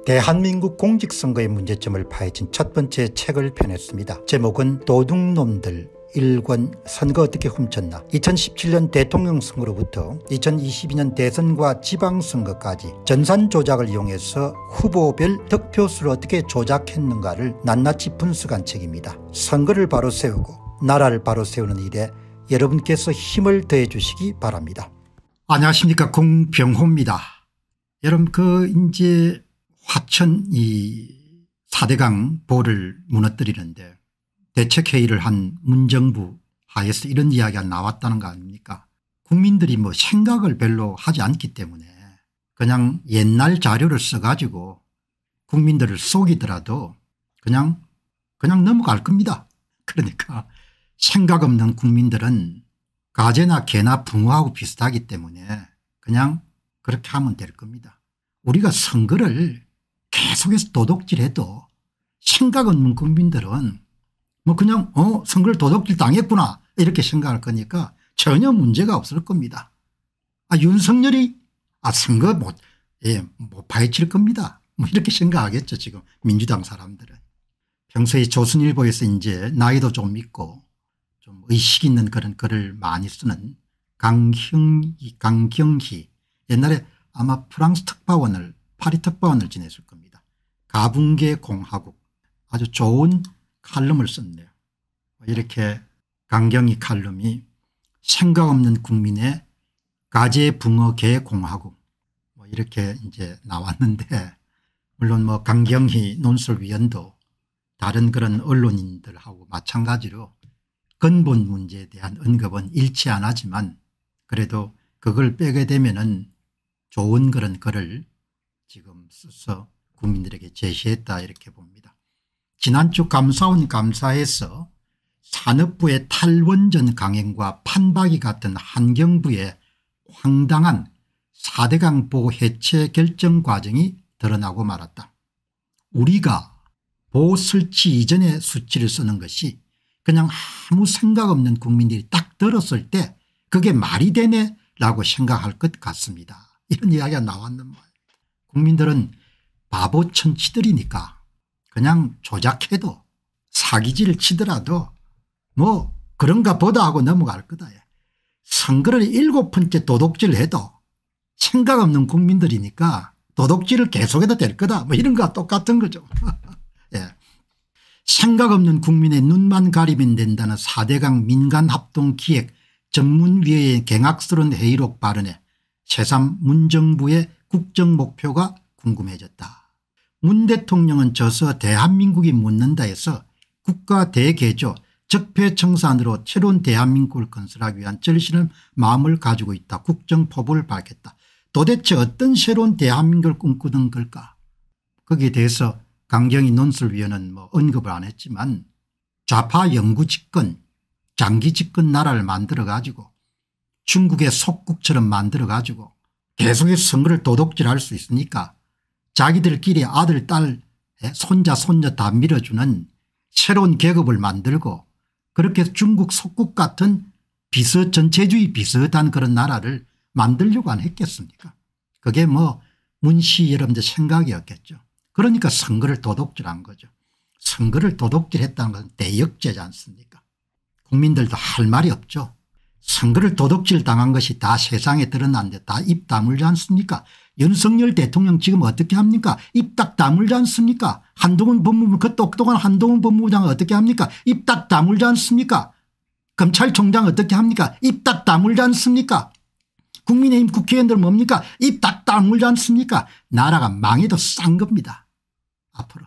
대한민국 공직선거의 문제점을 파헤친 첫 번째 책을 펴냈습니다. 제목은 도둑놈들 1권 선거 어떻게 훔쳤나. 2017년 대통령 선거로부터 2022년 대선과 지방선거까지 전산 조작을 이용해서 후보별 득표수를 어떻게 조작했는가를 낱낱이 분석한 책입니다. 선거를 바로 세우고 나라를 바로 세우는 일에 여러분께서 힘을 더해 주시기 바랍니다. 안녕하십니까, 공병호입니다. 여러분 이제 화천 이 4대강 보를 무너뜨리는데 대책회의를 한 문정부 하에서 이런 이야기가 나왔다는 거 아닙니까? 국민들이 생각을 별로 하지 않기 때문에 그냥 옛날 자료를 써가지고 국민들을 속이더라도 그냥 넘어갈 겁니다. 그러니까 생각 없는 국민들은 가재나 개나 붕어하고 비슷하기 때문에 그냥 그렇게 하면 될 겁니다. 우리가 선거를 계속해서 도둑질해도 생각 없는 국민들은 그냥 선거를 도둑질 당했구나 이렇게 생각할 거니까 전혀 문제가 없을 겁니다. 윤석열이 선거 못 파헤칠 겁니다. 이렇게 생각하겠죠 지금 민주당 사람들은. 평소에 조선일보에서 이제 나이도 좀 있고 좀 의식 있는 그런 글을 많이 쓰는 강경희, 옛날에 아마 프랑스 특파원을 파리 특파원을 지냈을 겁니다. 가붕계 공화국, 아주 좋은 칼럼을 썼네요. 이렇게 강경희 칼럼이 생각 없는 국민의 가재 붕어 개 공화국 이렇게 이제 나왔는데, 물론 강경희 논설위원도 다른 그런 언론인들하고 마찬가지로 근본 문제에 대한 언급은 일치 안 하지만 그래도 그걸 빼게 되면은 좋은 그런 글을 지금 써서 국민들에게 제시했다 이렇게 봅니다. 지난주 감사원 감사에서 산업부의 탈원전 강행과 판박이 같은 환경부의 황당한 4대강 보호 해체 결정 과정이 드러나고 말았다. 우리가 보호 설치 이전의 수치를 쓰는 것이 그냥 아무 생각 없는 국민들이 딱 들었을 때 그게 말이 되네 라고 생각할 것 같습니다. 이런 이야기가 나왔는 말이에요. 국민들은 바보 천치들이니까 그냥 조작해도 사기질 치더라도 그런가 보다 하고 넘어갈 거다. 선거를 7번째 도둑질 해도 생각 없는 국민들이니까 도둑질을 계속해도 될 거다 이런 거와 똑같은 거죠. 예. 생각 없는 국민의 눈만 가리면 된다는 4대강 민간합동기획 전문위원회의 경악스러운 회의록 발언에 새삼 문정부의 국정목표가 궁금해졌다. 문 대통령은 저서 대한민국이 묻는다 해서 국가 대개조 적폐청산으로 새로운 대한민국을 건설하기 위한 절실한 마음을 가지고 있다. 국정포부를 밝혔다. 도대체 어떤 새로운 대한민국을 꿈꾸는 걸까? 거기에 대해서 강경희 논설위원은 언급을 안 했지만 좌파 영구 집권 장기 집권 나라를 만들어 가지고 중국의 속국처럼 만들어 가지고 계속해서 선거를 도둑질할 수 있으니까 자기들끼리 아들 딸 손자 손녀 다 밀어주는 새로운 계급을 만들고 그렇게 중국 속국 같은 전체주의 비슷한 그런 나라를 만들려고 안 했겠습니까? 그게 문씨 여러분들 생각이었겠죠. 그러니까 선거를 도둑질한 거죠. 선거를 도둑질했다는 건 대역죄지 않습니까? 국민들도 할 말이 없죠. 선거를 도둑질 당한 것이 다 세상에 드러났는데 다 입 다물지 않습니까? 윤석열 대통령 지금 어떻게 합니까? 입 딱 다물지 않습니까? 한동훈 법무부 그 똑똑한 한동훈 법무부장은 어떻게 합니까? 입 딱 다물지 않습니까? 검찰총장 어떻게 합니까? 입 딱 다물지 않습니까? 국민의힘 국회의원들 뭡니까? 입 딱 다물지 않습니까? 나라가 망해도 싼 겁니다. 앞으로.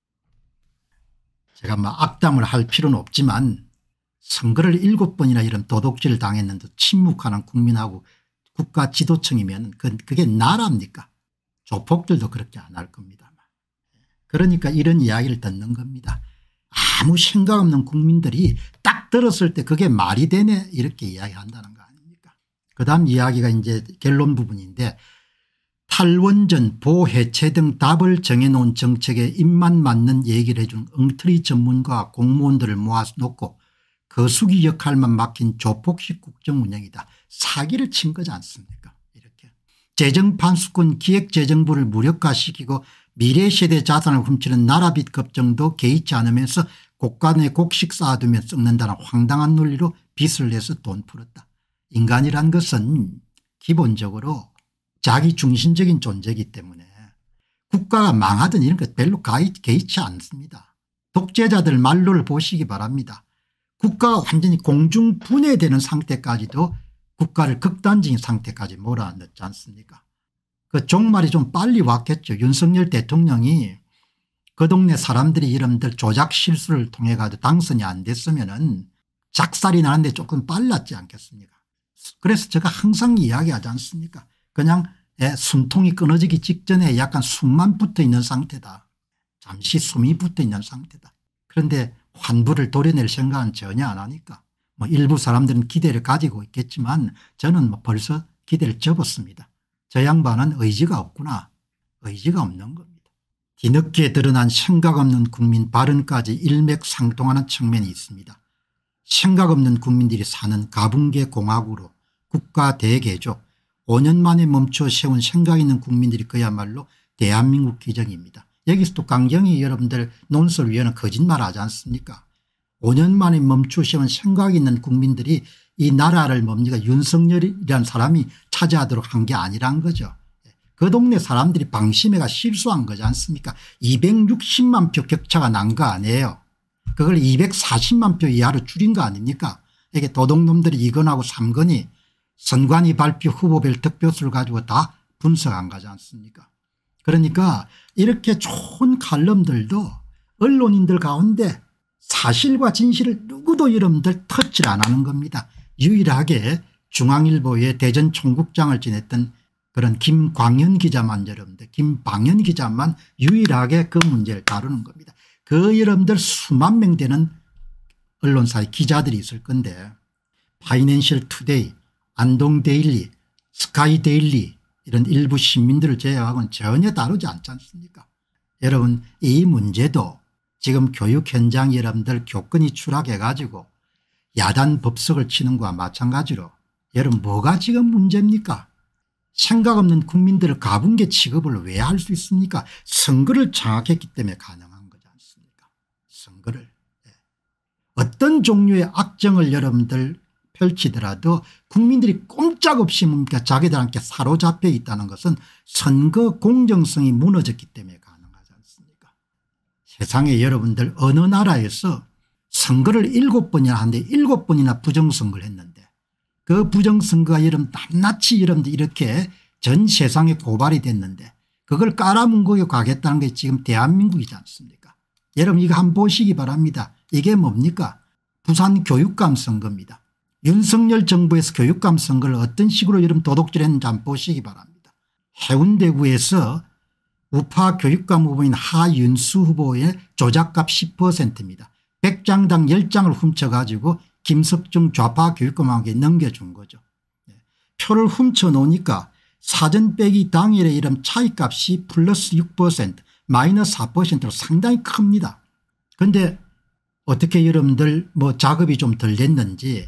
제가 악담을 할 필요는 없지만 선거를 7번이나 이런 도둑질을 당했는데 침묵하는 국민하고 국가 지도층이면 그게 나라입니까? 조폭들도 그렇게 안 할 겁니다. 그러니까 이런 이야기를 듣는 겁니다. 아무 생각 없는 국민들이 딱 들었을 때 그게 말이 되네 이렇게 이야기한다는 거 아닙니까? 그다음 이야기가 이제 결론 부분인데, 탈원전 보해체 등 답을 정해놓은 정책에 입만 맞는 얘기를 해준 엉터리 전문가 공무원들을 모아놓고 거수기 역할만 맡긴 조폭식 국정 운영이다. 사기를 친 거지 않습니까? 이렇게 재정판수권 기획재정부를 무력화시키고 미래세대 자산을 훔치는 나라빚 걱정도 개의치 않으면서 곡간에 곡식 쌓아두면 썩는다는 황당한 논리로 빚을 내서 돈 풀었다. 인간이란 것은 기본적으로 자기 중심적인 존재이기 때문에 국가가 망하든 이런 것 별로 개의치 않습니다. 독재자들 말로를 보시기 바랍니다. 국가가 완전히 공중분해되는 상태까지도 국가를 극단적인 상태까지 몰아넣지 않습니까? 그 종말이 좀 빨리 왔겠죠. 윤석열 대통령이 그 동네 사람들이 이름들 조작 실수를 통해 가지고 당선이 안 됐으면은 작살이 나는데 조금 빨랐지 않겠습니까? 그래서 제가 항상 이야기하지 않습니까? 그냥 숨통이 끊어지기 직전에 약간 숨만 붙어 있는 상태다. 잠시 숨이 붙어 있는 상태다. 그런데 환부를 도려낼 생각은 전혀 안 하니까 뭐 일부 사람들은 기대를 가지고 있겠지만 저는 뭐 벌써 기대를 접었습니다. 저 양반은 의지가 없구나. 의지가 없는 겁니다. 뒤늦게 드러난 생각 없는 국민 발언까지 일맥상통하는 측면이 있습니다. 생각 없는 국민들이 사는 가붕계 공화국으로 국가 대개조 5년 만에 멈춰 세운 생각 있는 국민들이 그야말로 대한민국 기적입니다. 여기서 또 강경희 여러분들 논설위원은 거짓말하지 않습니까? 5년 만에 멈춰 세운 생각 있는 국민들이 이 나라를 뭡니까 윤석열이라는 사람이 차지하도록 한 게 아니란 거죠. 그 동네 사람들이 방심해가 실수한 거지 않습니까? 260만 표 격차가 난 거 아니에요. 그걸 240만 표 이하로 줄인 거 아닙니까? 이게 도둑놈들이 2건하고 3건이 선관위 발표 후보별 득표수를 가지고 다 분석한 거지 않습니까? 그러니까 이렇게 좋은 칼럼들도 언론인들 가운데 사실과 진실을 누구도 여러분들 터치를 안 하는 겁니다. 유일하게 중앙일보의 대전 총국장을 지냈던 그런 김광현 기자만 여러분들 김방현 기자만 유일하게 그 문제를 다루는 겁니다. 그 여러분들 수만 명 되는 언론사의 기자들이 있을 건데 파이낸셜 투데이 안동데일리 스카이데일리 이런 일부 시민들을 제외하고는 전혀 다루지 않지 않습니까? 여러분 이 문제도 지금 교육 현장 여러분들 교권이 추락해 가지고 야단 법석을 치는 것과 마찬가지로 여러분 뭐가 지금 문제입니까? 생각 없는 국민들을 가분개 취급을 왜 할 수 있습니까? 선거를 장악했기 때문에 가능한 거지 않습니까? 선거를. 어떤 종류의 악정을 여러분들 펼치더라도 국민들이 꼼짝없이 뭡니까 자기들한테 사로잡혀 있다는 것은 선거 공정성이 무너졌기 때문에 가능하지 않습니까? 세상에 여러분들 어느 나라에서 선거를 7번이나 하는데 7번이나 부정선거를 했는데 그 부정선거가 여러분 낱낱이 여러분들 이렇게 전 세상에 고발이 됐는데 그걸 깔아뭉개고 가겠다는 게 지금 대한민국이지 않습니까? 여러분 이거 한번 보시기 바랍니다. 이게 뭡니까? 부산 교육감 선거입니다. 윤석열 정부에서 교육감 선거를 어떤 식으로 여러분 도둑질했는지 한번 보시기 바랍니다. 해운대구에서 우파 교육감 후보인 하윤수 후보의 조작값 10%입니다. 100장당 10장을 훔쳐가지고 김석중 좌파 교육감에게 넘겨준 거죠. 표를 훔쳐놓으니까 사전 빼기 당일에 이런 차이값이 플러스 6% 마이너스 4%로 상당히 큽니다. 그런데 어떻게 여러분들 뭐 작업이 좀 덜 됐는지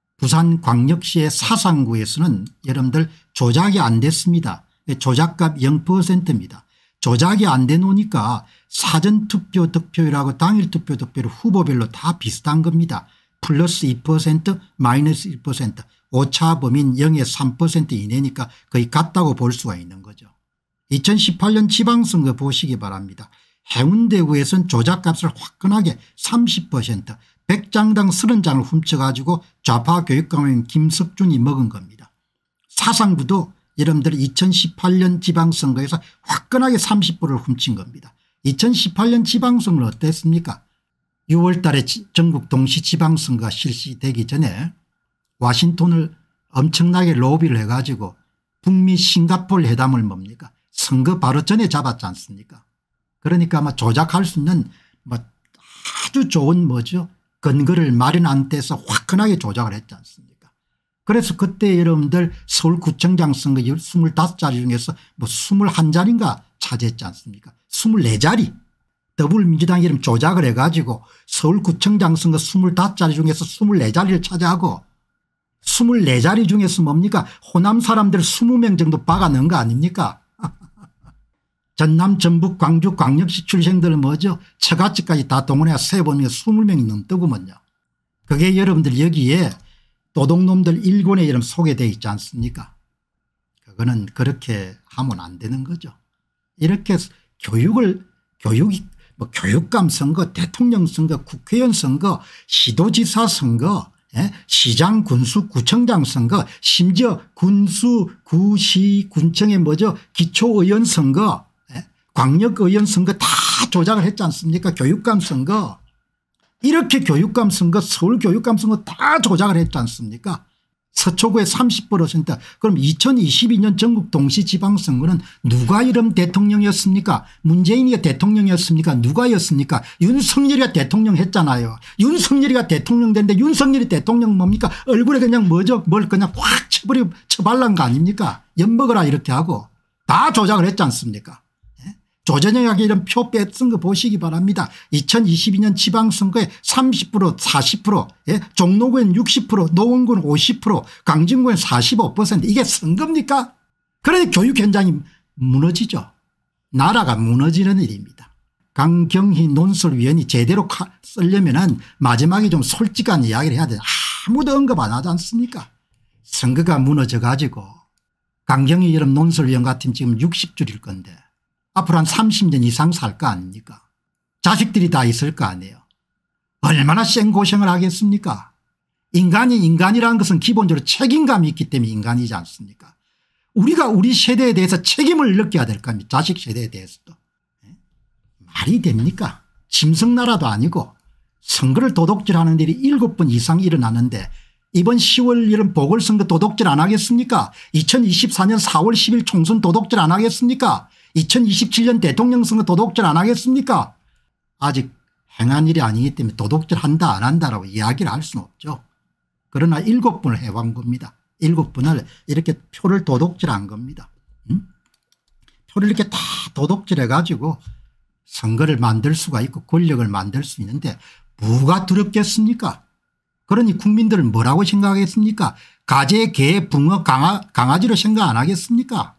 부산광역시의 사상구에서는 여러분들 조작이 안 됐습니다. 조작값 0%입니다. 조작이 안 돼 놓으니까 사전투표 득표율하고 당일투표 득표율 후보별로 다 비슷한 겁니다. 플러스 2% 마이너스 1% 오차 범위는 0에서 3% 이내니까 거의 같다고 볼 수가 있는 거죠. 2018년 지방선거 보시기 바랍니다. 해운대구에서는 조작값을 화끈하게 30% 100장당 30장을 훔쳐가지고 좌파 교육감인 김석준이 먹은 겁니다. 사상구도 여러분들 2018년 지방선거에서 화끈하게 30%를 훔친 겁니다. 2018년 지방선거는 어땠습니까? 6월 달에 전국 동시지방선거가 실시되기 전에 와싱턴을 엄청나게 로비를 해가지고 북미 싱가포르 회담을 뭡니까? 선거 바로 전에 잡았지 않습니까? 그러니까 아마 조작할 수 있는 뭐 아주 좋은 뭐죠? 근거를 마련한 데서 화끈하게 조작을 했지 않습니까? 그래서 그때 여러분들 서울구청장 선거 25자리 중에서 뭐 21자리인가 차지했지 않습니까? 24자리. 더불어민주당이 이름 조작을 해가지고 서울구청장 선거 25자리 중에서 24자리를 차지하고 24자리 중에서 뭡니까 호남 사람들 20명 정도 박아넣은 거 아닙니까? 전남 전북 광주 광역시 출생들 뭐죠 처갓집까지 다 동원해서 세보면 20명이 넘더구먼요. 그게 여러분들 여기에 도둑놈들 일권에 이름 소개되어 있지 않습니까? 그거는 그렇게 하면 안 되는 거죠. 이렇게 교육이 뭐 교육감 선거 대통령 선거 국회의원 선거 시도지사 선거 시장 군수 구청장 선거 심지어 군수 구시 군청의 뭐죠 기초의원 선거 광역의원 선거 다 조작을 했지 않습니까? 교육감 선거 이렇게 교육감 선거 서울 교육감 선거 다 조작을 했지 않습니까? 서초구에 30% 그럼 2022년 전국 동시지방선거는 누가 이름 대통령이었습니까? 문재인이가 대통령이었습니까? 누가였습니까? 윤석열이가 대통령 했잖아요. 윤석열이가 대통령 됐는데 윤석열이 대통령 뭡니까? 얼굴에 그냥 뭐죠? 뭘 그냥 확 쳐발란 거 아닙니까? 엿먹어라 이렇게 하고 다 조작을 했지 않습니까? 조전영하게 이런 표 뺏은 거 보시기 바랍니다. 2022년 지방선거에 30% 40% 종로구엔 60% 노원구는 50% 강진구엔 45% 이게 선거입니까? 그러니 교육 현장이 무너지죠. 나라가 무너지는 일입니다. 강경희 논설위원이 제대로 쓰려면 마지막에 좀 솔직한 이야기를 해야 돼요. 아무도 언급 안 하지 않습니까? 선거가 무너져 가지고 강경희 여러분 논설위원 같은 지금 60줄일 건데 앞으로 한 30년 이상 살 거 아닙니까? 자식들이 다 있을 거 아니에요. 얼마나 생고생을 하겠습니까? 인간이 인간이라는 것은 기본적으로 책임감이 있기 때문에 인간이지 않습니까? 우리가 우리 세대에 대해서 책임을 느껴야 될 겁니다. 자식 세대에 대해서도. 말이 됩니까? 짐승나라도 아니고 선거를 도둑질하는 일이 7번 이상 일어나는데 이번 10월 이런 보궐선거 도둑질 안 하겠습니까? 2024년 4월 10일 총선 도둑질 안 하겠습니까? 2027년 대통령 선거 도둑질 안 하겠습니까? 아직 행한 일이 아니기 때문에 도둑질 한다 안 한다라고 이야기를 할 수는 없죠. 그러나 7번을 해본 겁니다. 7번을 이렇게 표를 도둑질한 겁니다. 표를 이렇게 다 도둑질해 가지고 선거를 만들 수가 있고 권력을 만들 수 있는데 뭐가 두렵겠습니까? 그러니 국민들은 뭐라고 생각하겠습니까? 가재 개 붕어 강아지로 생각 안 하겠습니까?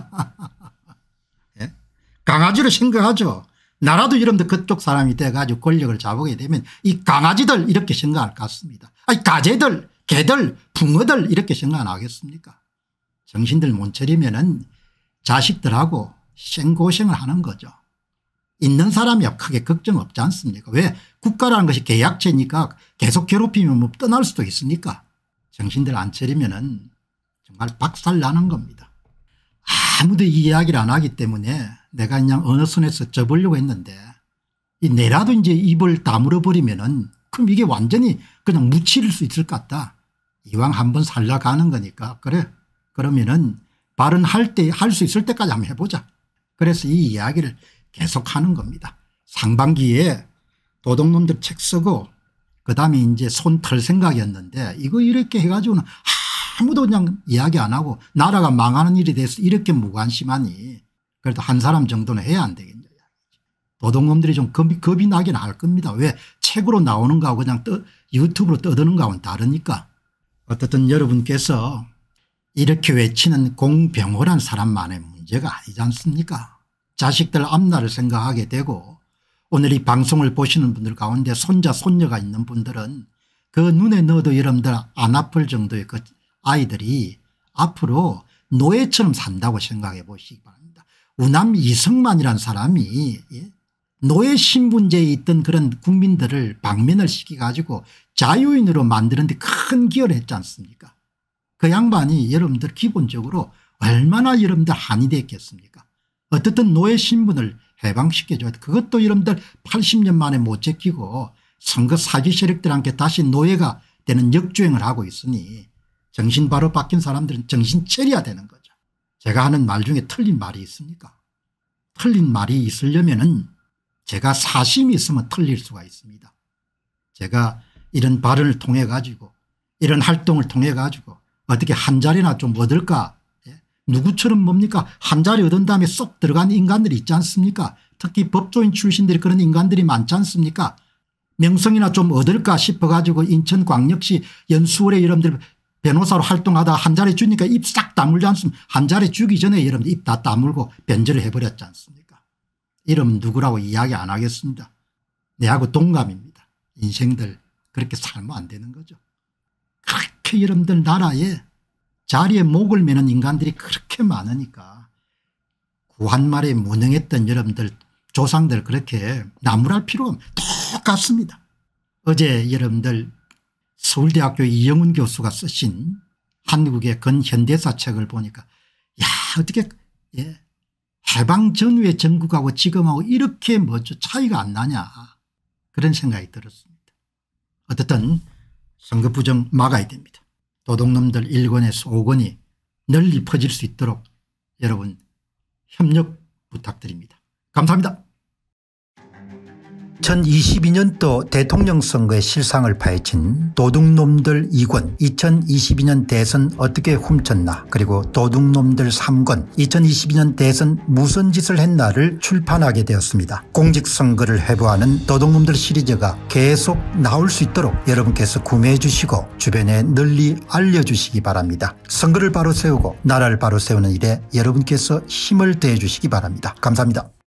강아지로 생각하죠. 나라도 여러분들 그쪽 사람이 돼가지고 권력을 잡게 되면 이 강아지들 이렇게 생각할 것 같습니다. 아니 가재들 개들 붕어들 이렇게 생각 안 하겠습니까? 정신들 못 차리면은 자식들하고 생고생을 하는 거죠. 있는 사람이야 크게 걱정 없지 않습니까? 왜 국가라는 것이 계약체니까 계속 괴롭히면 뭐 떠날 수도 있으니까 정신들 안 차리면은 정말 박살 나는 겁니다. 아무도 이 이야기를 안 하기 때문에 내가 그냥 어느 선에서 접으려고 했는데 이 내라도 이제 입을 다물어 버리면은 그럼 이게 완전히 그냥 묻힐 수 있을 것 같다. 이왕 한번 살려가는 거니까 그래 그러면은 발언할 때 할 수 있을 때까지 한번 해보자. 그래서 이 이야기를 계속하는 겁니다. 상반기에 도둑놈들 책 쓰고 그다음에 이제 손 털 생각이었는데 이거 이렇게 해가지고는 아무도 그냥 이야기 안 하고 나라가 망하는 일에 대해서 이렇게 무관심하니 그래도 한 사람 정도는 해야 안 되겠냐. 도둑놈들이 좀 겁이 나긴 할 겁니다. 왜 책으로 나오는 거하고 그냥 유튜브로 떠드는 거하고는 다르니까. 어떻든 여러분께서 이렇게 외치는 공병호란 사람만의 문제가 아니지 않습니까? 자식들 앞날을 생각하게 되고 오늘 이 방송을 보시는 분들 가운데 손자 손녀가 있는 분들은 그 눈에 넣어도 여러분들 안 아플 정도의 그 아이들이 앞으로 노예처럼 산다고 생각해 보시기 바랍니다. 우남 이승만이라는 사람이 노예 신분제에 있던 그런 국민들을 방면을 시켜가지고 자유인으로 만드는 데 큰 기여를 했지 않습니까? 그 양반이 여러분들 기본적으로 얼마나 여러분들 한이 됐겠습니까? 어떻든 노예 신분을 해방시켜줘야 돼. 그것도 여러분들 80년 만에 못 제끼고 선거 사기 세력들한테 다시 노예가 되는 역주행을 하고 있으니 정신 바로 바뀐 사람들은 정신 차려야 되는 거죠. 제가 하는 말 중에 틀린 말이 있습니까? 틀린 말이 있으려면은 제가 사심이 있으면 틀릴 수가 있습니다. 제가 이런 발언을 통해 가지고 이런 활동을 통해 가지고 어떻게 한 자리나 좀 얻을까. 누구처럼 뭡니까 한 자리 얻은 다음에 쏙 들어간 인간들이 있지 않습니까? 특히 법조인 출신들이 그런 인간들이 많지 않습니까? 명성이나 좀 얻을까 싶어 가지고 인천광역시 연수원에 여러분들 변호사로 활동하다 한 자리 주니까 입 싹 다물지 않습니까? 한 자리 주기 전에 여러분들 입 다 다물고 변절을 해버렸지 않습니까? 이러면 누구라고 이야기 안 하겠습니다. 내하고 동감입니다. 인생들 그렇게 살면 안 되는 거죠. 그렇게 여러분들 나라에 자리에 목을 매는 인간들이 그렇게 많으니까 구한말에 무능했던 여러분들 조상들 그렇게 나무랄 필요가 똑같습니다. 어제 여러분들 서울대학교 이영훈 교수가 쓰신 한국의 근현대사 책을 보니까 야 어떻게 해방 전후의 전국하고 지금하고 이렇게 차이가 안 나냐 그런 생각이 들었습니다. 어떻든 선거 부정 막아야 됩니다. 도둑놈들 1권에서 5권이 널리 퍼질 수 있도록 여러분 협력 부탁드립니다. 감사합니다. 2022년도 대통령 선거의 실상을 파헤친 도둑놈들 2권 2022년 대선 어떻게 훔쳤나 그리고 도둑놈들 3권 2022년 대선 무슨 짓을 했나를 출판하게 되었습니다. 공직선거를 회부하는 도둑놈들 시리즈가 계속 나올 수 있도록 여러분께서 구매해 주시고 주변에 널리 알려주시기 바랍니다. 선거를 바로 세우고 나라를 바로 세우는 일에 여러분께서 힘을 더해 주시기 바랍니다. 감사합니다.